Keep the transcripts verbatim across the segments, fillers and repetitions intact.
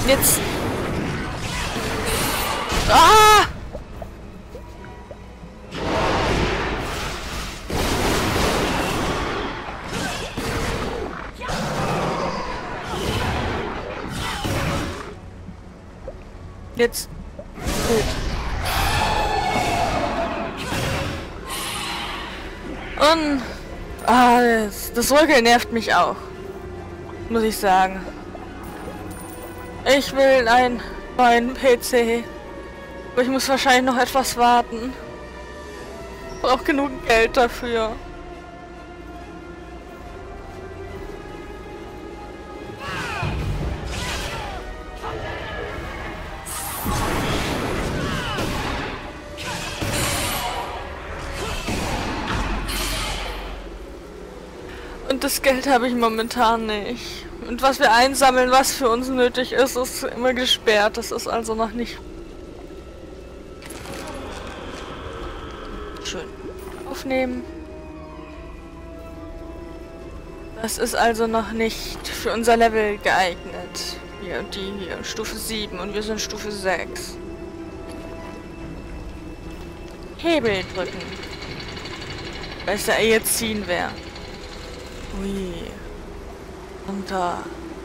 Jetzt. Ah! Jetzt. Gut. Und ah, das, das Rücken nervt mich auch. Muss ich sagen. Ich will einen neuen P C. Aber ich muss wahrscheinlich noch etwas warten. Ich brauche genug Geld dafür. Und das Geld habe ich momentan nicht. Und was wir einsammeln, was für uns nötig ist, ist immer gesperrt. Das ist also noch nicht... Schön. Aufnehmen. Das ist also noch nicht für unser Level geeignet. Hier, die hier, Stufe sieben und wir sind Stufe sechs. Hebel drücken. Besser jetzt ziehen wäre. Ui. Und da.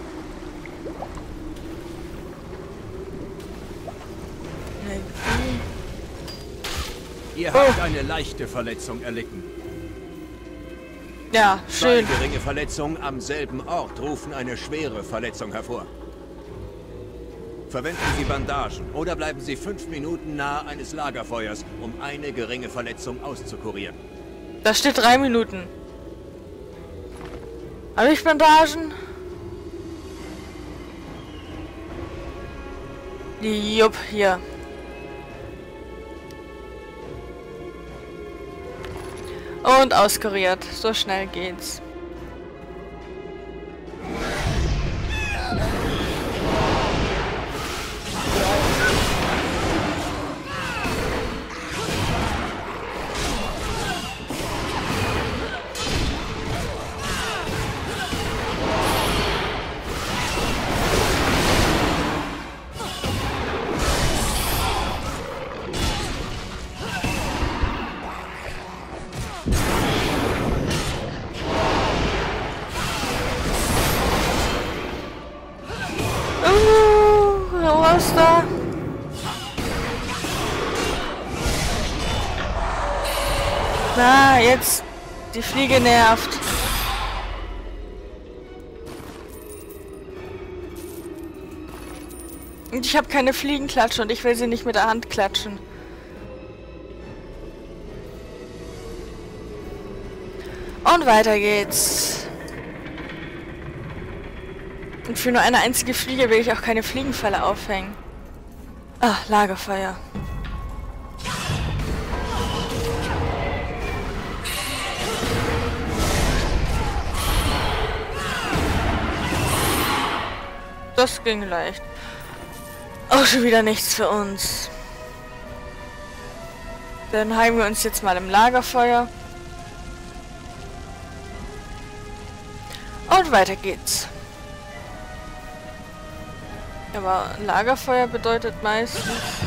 Ihr habt eine leichte Verletzung erlitten. Ja, schön. Zwei geringe Verletzungen am selben Ort rufen eine schwere Verletzung hervor. Verwenden Sie Bandagen oder bleiben Sie fünf Minuten nahe eines Lagerfeuers, um eine geringe Verletzung auszukurieren. Da steht drei Minuten. Habe ich Bandagen? Jupp, hier. Und auskuriert. So schnell geht's. Was da? Na, jetzt. Die Fliege nervt. Und ich habe keine Fliegenklatsche und ich will sie nicht mit der Hand klatschen. Und weiter geht's. Und für nur eine einzige Fliege will ich auch keine Fliegenfalle aufhängen. Ah, Lagerfeuer. Das ging leicht. Auch schon wieder nichts für uns. Dann heimen wir uns jetzt mal im Lagerfeuer. Und weiter geht's. Aber Lagerfeuer bedeutet meistens...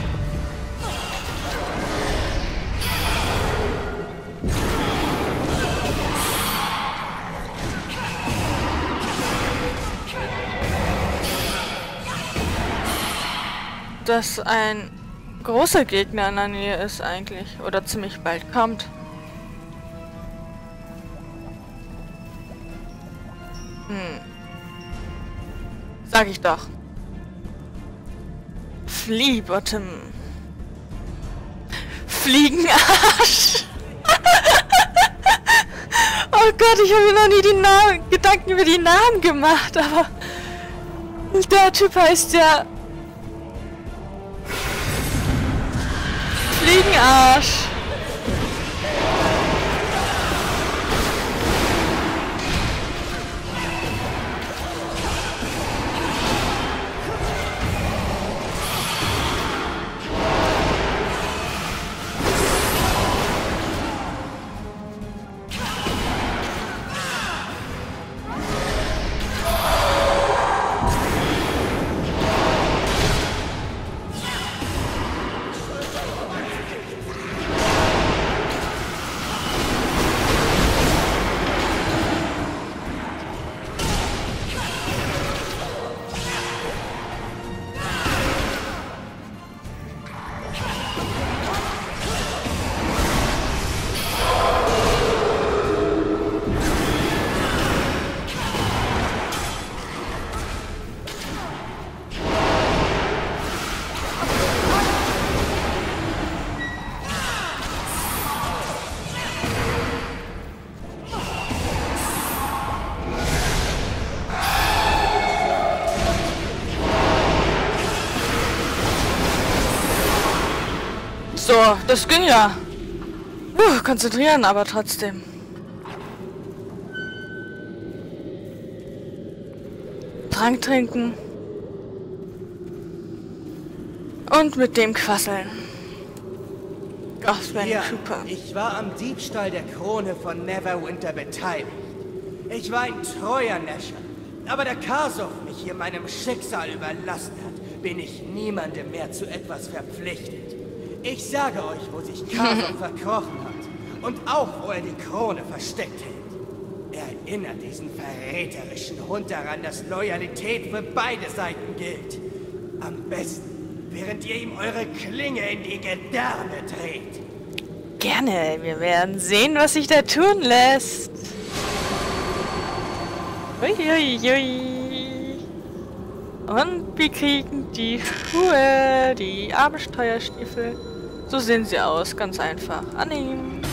dass ein großer Gegner in der Nähe ist eigentlich. Oder ziemlich bald kommt. Hm. Sag ich doch. Fliehbottom. Fliegenarsch. Oh Gott, ich habe mir noch nie die Namen, Gedanken über die Namen gemacht, aber der Typ heißt ja Fliegenarsch. So, das ging ja. Puh, konzentrieren, aber trotzdem. Trank trinken. Und mit dem quasseln. Das wäre Ja, super. ich war am Diebstahl der Krone von Neverwinter beteiligt. Ich war ein treuer Nescher. Aber da Karsow mich hier meinem Schicksal überlassen hat, bin ich niemandem mehr zu etwas verpflichtet. Ich sage euch, wo sich Karsow verkrochen hat. Und auch, wo er die Krone versteckt hält. Erinnert diesen verräterischen Hund daran, dass Loyalität für beide Seiten gilt. Am besten, während ihr ihm eure Klinge in die Gedärme dreht. Gerne, wir werden sehen, was sich da tun lässt. Uiuiui. Und wir kriegen die Schuhe, die Abenteuerstiefel. So sehen sie aus, ganz einfach. Annehmen.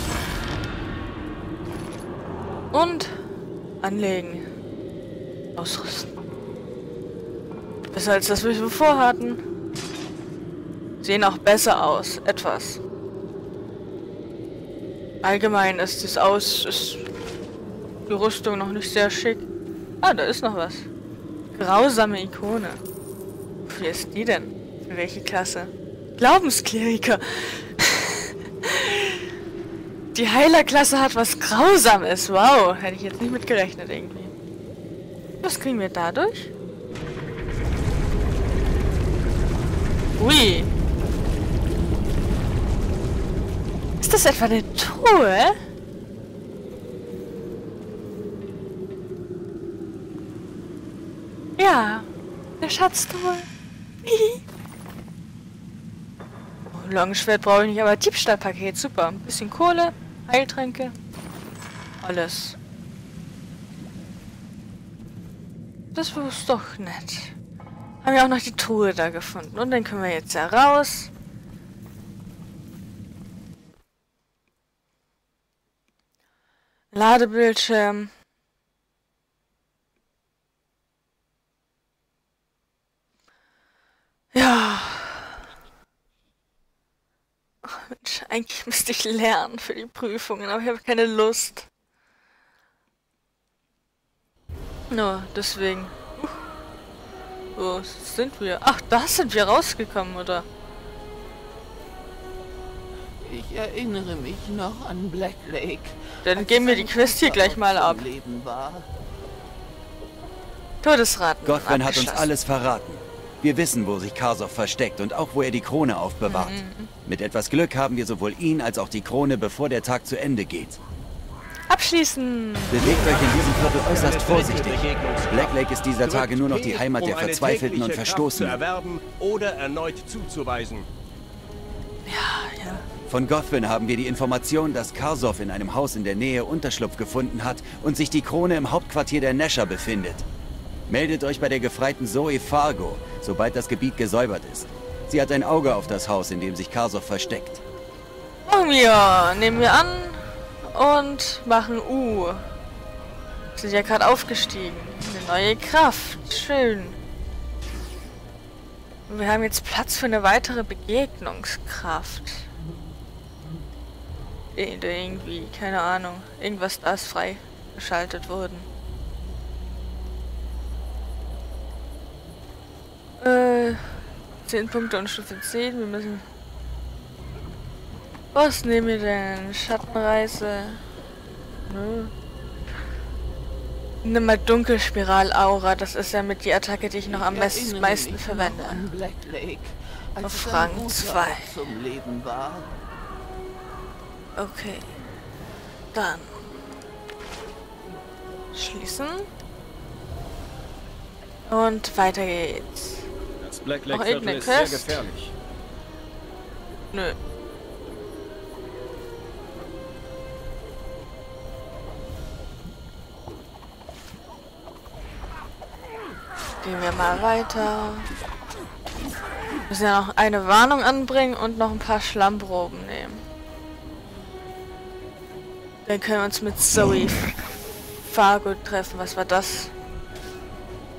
Und anlegen. Ausrüsten. Besser als das, was wir vorhatten. Sehen auch besser aus. Etwas. Allgemein ist es aus... ist die Rüstung noch nicht sehr schick. Ah, da ist noch was. Grausame Ikone. Wofür ist die denn? Für welche Klasse? Glaubenskleriker. Die Heilerklasse hat was Grausames. Wow, hätte ich jetzt nicht mit gerechnet irgendwie. Was kriegen wir dadurch? Ui. Ist das etwa eine Truhe? Ja, eine Schatztruhe. Oh, Longschwert brauche ich nicht, aber Diebstahlpaket, super. Ein bisschen Kohle, Heiltränke, alles. Das ist doch nett. Haben wir auch noch die Truhe da gefunden. Und dann können wir jetzt ja raus. Ladebildschirm. Ja. Oh, Mensch, eigentlich müsste ich lernen für die Prüfungen, aber ich habe keine Lust. Nur deswegen. Uh. Wo sind wir? Ach, da sind wir rausgekommen, oder? Ich erinnere mich noch an Black Lake. Dann geben wir die Quest hier gleich mal ab. Todesraten. Gothven hat uns alles verraten. Wir wissen, wo sich Karsow versteckt und auch, wo er die Krone aufbewahrt. Mhm. Mit etwas Glück haben wir sowohl ihn als auch die Krone, bevor der Tag zu Ende geht. Abschließen! Bewegt euch in diesem Viertel äußerst vorsichtig. Black Lake ist dieser Tage nur noch die Heimat der Verzweifelten und Verstoßenen. Zu erwerben oder erneut zuzuweisen. Ja, ja. Von Gothven haben wir die Information, dass Karsow in einem Haus in der Nähe Unterschlupf gefunden hat und sich die Krone im Hauptquartier der Nescher befindet. Meldet euch bei der Gefreiten Zoe Fargo, sobald das Gebiet gesäubert ist. Sie hat ein Auge auf das Haus, in dem sich Karsow versteckt. Machen wir. Nehmen wir an und machen U. Wir sind ja gerade aufgestiegen. Eine neue Kraft. Schön. Und wir haben jetzt Platz für eine weitere Begegnungskraft. Irgendwie, keine Ahnung. Irgendwas da ist freigeschaltet worden. Äh, zehn Punkte und Stufe zehn. Wir müssen... Was nehmen wir denn? Schattenreise? Nö. Nimm mal Dunkelspiral-Aura. Das ist ja mit die Attacke, die ich noch am meisten, meisten verwende. Auf Rang zwei. Okay. Dann. Schließen. Und weiter geht's. Das Black Noch Lake irgendeine Viertel ist sehr Quest? gefährlich. Nö. Gehen wir mal weiter. Wir müssen ja noch eine Warnung anbringen und noch ein paar Schlammproben nehmen. Dann können wir uns mit Zoe Fargo treffen. Was war das?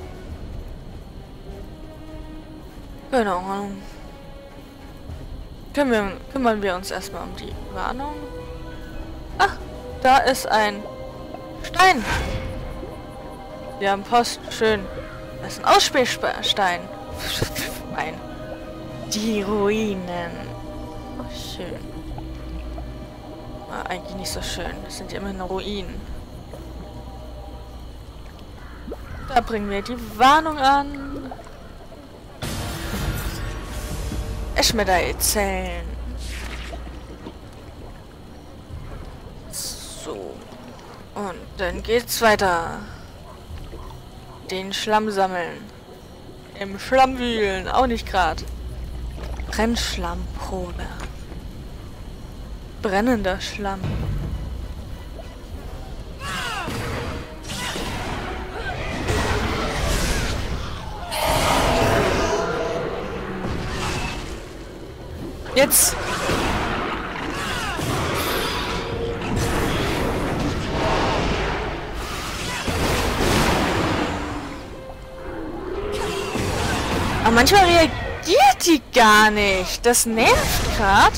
Keine Ahnung. können wir, kümmern wir uns erstmal um die Warnung. Ach, da ist ein Stein. Wir haben Post. Schön. Das ist ein Ausspähstein. Ein. Die Ruinen. Oh, schön. Ah, eigentlich nicht so schön. Das sind ja immer nur Ruinen. Da bringen wir die Warnung an. Eschmedei-Zellen. So. Und dann geht's weiter. Den Schlamm sammeln. Im Schlamm wühlen. Auch nicht gerade. Brennschlammprobe. Brennender Schlamm. Jetzt. Aber manchmal reagiert die gar nicht. Das nervt gerade.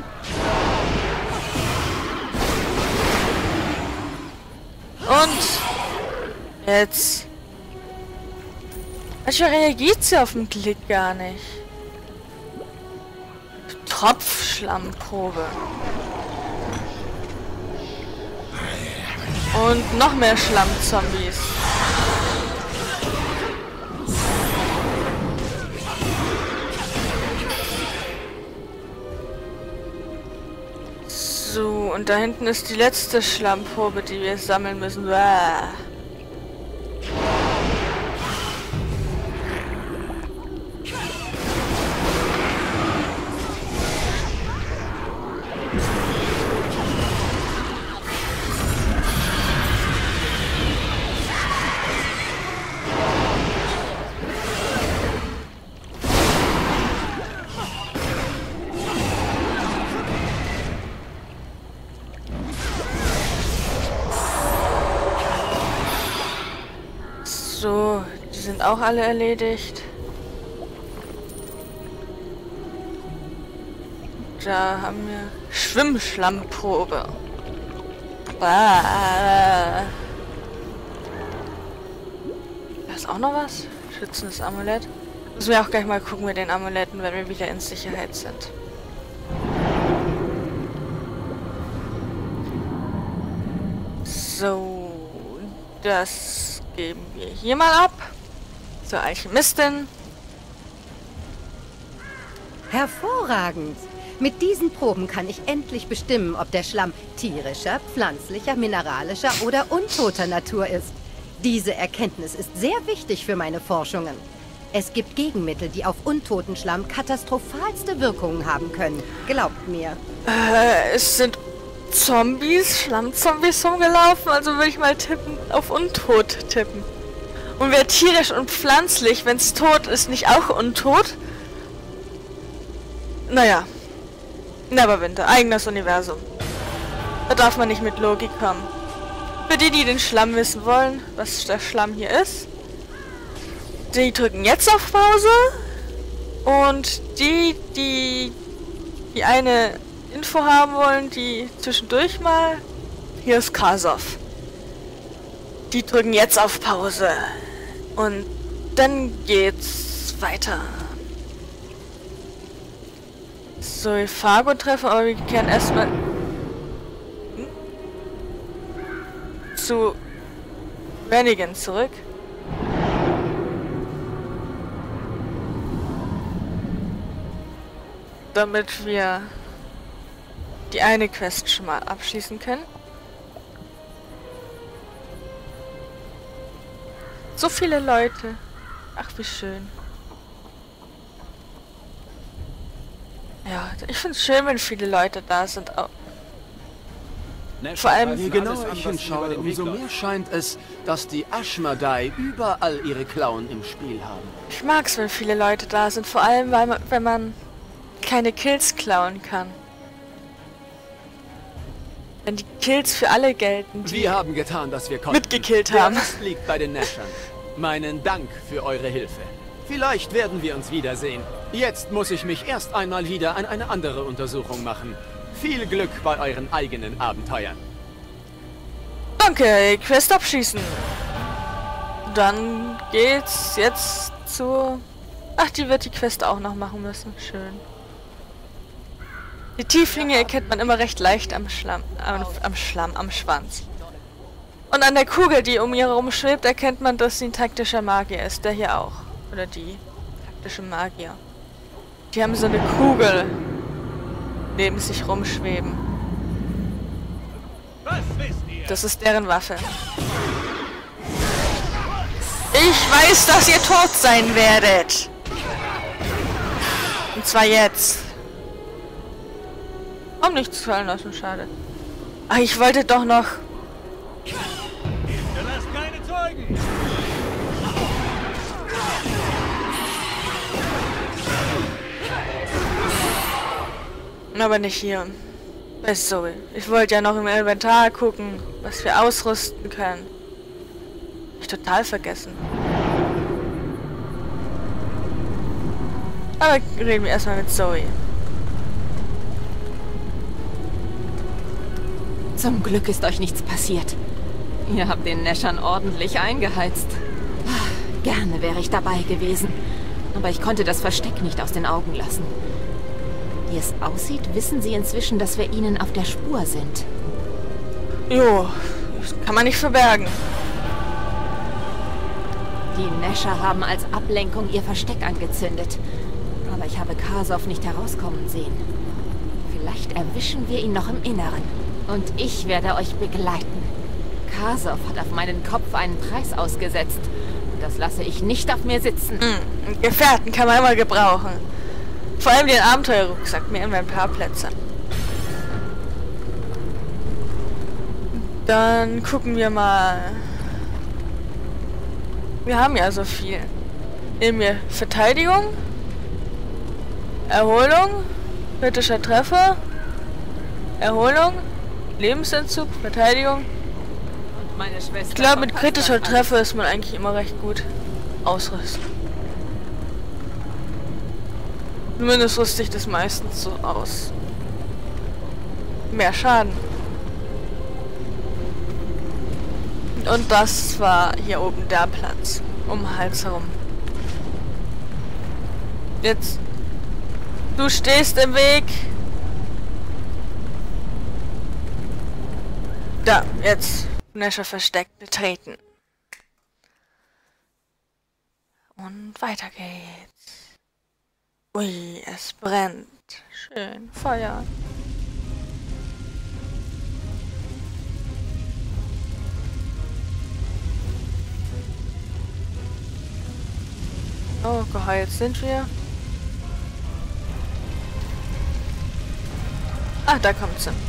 Und jetzt. Manchmal reagiert sie auf den Klick gar nicht. Tropfschlammprobe. Und noch mehr Schlammzombies. So, und da hinten ist die letzte Schlammprobe, die wir sammeln müssen. Uah. So, die sind auch alle erledigt. Da haben wir Schwimmschlammprobe. Ah. Da ist auch noch was? Schützendes Amulett. Müssen wir auch gleich mal gucken mit den Amuletten, wenn wir wieder in Sicherheit sind. So, das geben wir hier mal ab. Zur Alchemistin. Hervorragend! Mit diesen Proben kann ich endlich bestimmen, ob der Schlamm tierischer, pflanzlicher, mineralischer oder untoter Natur ist. Diese Erkenntnis ist sehr wichtig für meine Forschungen. Es gibt Gegenmittel, die auf untoten Schlamm katastrophalste Wirkungen haben können. Glaubt mir. Äh, es sind Zombies, Schlammzombies rumgelaufen, also würde ich mal tippen, auf untot tippen. Und wer tierisch und pflanzlich, wenn es tot ist, nicht auch untot? Naja. Neverwinter, eigenes Universum. Da darf man nicht mit Logik kommen. Für die, die den Schlamm wissen wollen, was der Schlamm hier ist, die drücken jetzt auf Pause. Und die, die die eine Info haben wollen, die zwischendurch mal, hier ist Karsov. Die drücken jetzt auf Pause. Und dann geht's weiter. So, Fargo treffen, aber wir kehren erstmal hm? zu Rennigan zurück. Damit wir die eine Quest schon mal abschließen können. So viele Leute. Ach, wie schön. Ja, ich finde es schön, wenn viele Leute da sind. Auch. Vor allem... Je genauer ich hinschaue, umso mehr scheint es, dass die Ashmedai überall ihre Klauen im Spiel haben. Ich mag es, wenn viele Leute da sind. Vor allem, weil man, wenn man keine Kills klauen kann. Wenn die Kills für alle gelten, die wir haben getan, dass wir konnten. mitgekillt haben. Der Rest liegt bei den Nashern. Meinen Dank für eure Hilfe. Vielleicht werden wir uns wiedersehen. Jetzt muss ich mich erst einmal wieder an eine andere Untersuchung machen. Viel Glück bei euren eigenen Abenteuern. Danke, Quest abschließen. Dann geht's jetzt zu... Ach, die wird die Quest auch noch machen müssen. Schön. Die Tieflinge erkennt man immer recht leicht am Schlamm, am, am Schlamm, am Schwanz. Und an der Kugel, die um ihr herum schwebt, erkennt man, dass sie ein taktischer Magier ist. Der hier auch. Oder die taktische Magier. Die haben so eine Kugel neben sich rumschweben. Das ist deren Waffe. Ich weiß, dass ihr tot sein werdet. Und zwar jetzt. Warum nichts fallen lassen, schade. Ach, ich wollte doch noch... Hinterlasst keine Zeugen! Aber nicht hier. Bei Zoe. Ich wollte ja noch im Inventar gucken, was wir ausrüsten können. Hab ich total vergessen. Aber reden wir erstmal mit Zoe. Zum Glück ist euch nichts passiert. Ihr habt den Neschern ordentlich eingeheizt. Gerne wäre ich dabei gewesen. Aber ich konnte das Versteck nicht aus den Augen lassen. Wie es aussieht, wissen sie inzwischen, dass wir ihnen auf der Spur sind. Jo, das kann man nicht verbergen. Die Nescher haben als Ablenkung ihr Versteck angezündet. Aber ich habe Karsow nicht herauskommen sehen. Vielleicht erwischen wir ihn noch im Inneren. Und ich werde euch begleiten. Karsow hat auf meinen Kopf einen Preis ausgesetzt. Und das lasse ich nicht auf mir sitzen. Mm, Gefährten kann man immer gebrauchen. Vor allem den Abenteuerrucksack, mir immer ein paar Plätze. Dann gucken wir mal. Wir haben ja so viel. Nehmen wir Verteidigung, Erholung, kritischer Treffer, Erholung, Lebensentzug, Verteidigung. Und meine Schwester. Ich glaube, mit kritischer Treffer ist man eigentlich immer recht gut ausrüsten. Zumindest rüste ich das meistens so aus. Mehr Schaden. Und das war hier oben der Platz. Um den Hals herum. Jetzt. Du stehst im Weg. Da, jetzt. Nescher versteckt betreten. Und weiter geht's. Ui, es brennt. Schön. Feuer. Oh, geheilt sind wir. Ah, da kommt sie.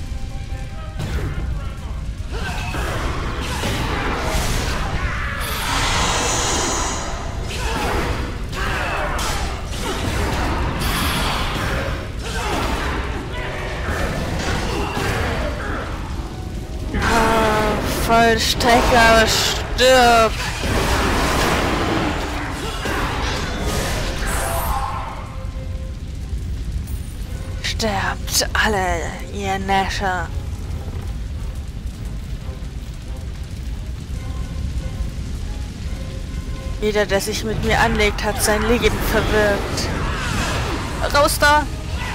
Vollstrecker, stirb! Sterbt alle, ihr Nescher! Jeder, der sich mit mir anlegt, hat sein Leben verwirkt. Raus da!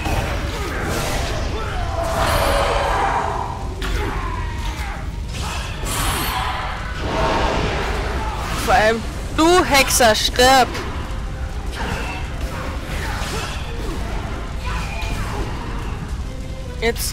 Vor allem du, Hexer, stirb! Jetzt.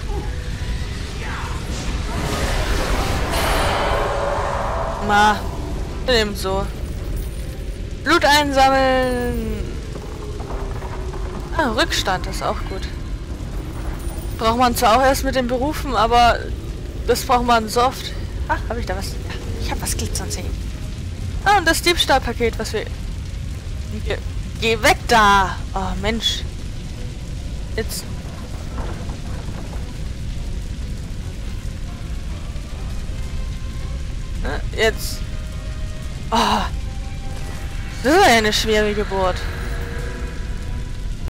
Ma. Ebenso. Blut einsammeln. Ah, Rückstand ist auch gut. Braucht man zwar auch erst mit den Berufen, aber das braucht man so oft. Ach, habe ich da was? Ja, ich habe was glitzern sehen. Ah, und das Diebstahlpaket, was wir... Ge Geh weg da! Oh, Mensch. Jetzt... Jetzt... Oh. Das war ja eine schwere Geburt.